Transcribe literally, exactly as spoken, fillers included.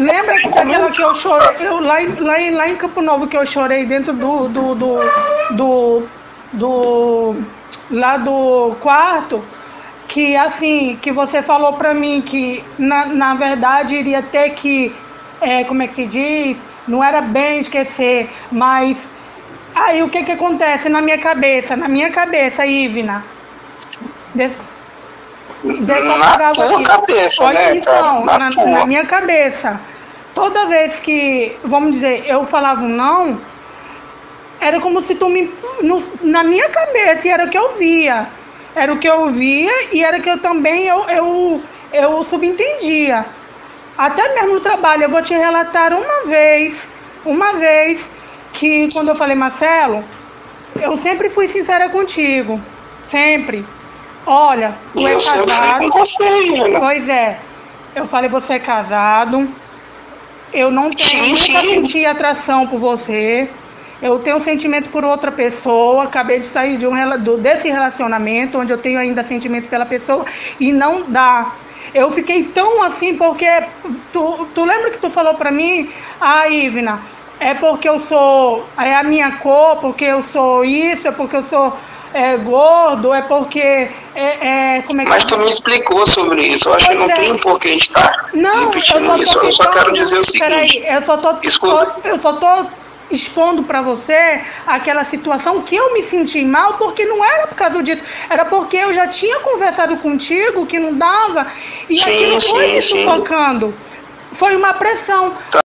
Lembra daquela que eu chorei, eu, lá, em- lá, em- lá em Campo Novo, que eu chorei dentro do, do, do, do, do- lá do quarto, que assim, que você falou pra mim que na, na verdade iria ter que, é, como é que se diz? Não era bem esquecer, mas aí o que que acontece na minha cabeça, na minha cabeça, Ivna? Deixa, deixa eu Na apagar tua aqui. cabeça, Olha, né, cara? então, Na na, tua. na minha cabeça, toda vez que, vamos dizer, eu falava um não, era como se tu me. No- na minha cabeça, e era o que eu via. Era o que eu via e era o que eu também eu, eu, eu subentendia. Até mesmo no trabalho, eu vou te relatar uma vez, uma vez, que quando eu falei, Marcelo, eu sempre fui sincera contigo. Sempre. Olha, E tu é eu sempre fui com casado. você, Ivna. Pois é. Eu falei, você é casado. Eu não tenho, Sim, nunca sim. senti atração por você. Eu tenho sentimento por outra pessoa. Acabei de sair de um, rela- do- desse relacionamento, onde eu tenho ainda sentimento pela pessoa, e não dá. Eu fiquei tão assim, porque tu, tu lembra que tu falou pra mim, ah, Ivna, é porque eu sou, é a minha cor, porque eu sou isso, é porque eu sou é, gordo, é porque é, é, como é que Mas tu me explicou sobre isso. Eu acho que Pois não é. tem por que a gente estar Não, eu repetindo só isso. tô Eu só quero tentando- dizer o Peraí, seguinte. eu só tô, Escuta. tô- eu só tô expondo pra você aquela situação que eu me senti mal, porque não era por causa disso, era porque eu já tinha conversado contigo que não dava, e Sim, aquilo foi sim, me sim. sufocando. Foi uma pressão.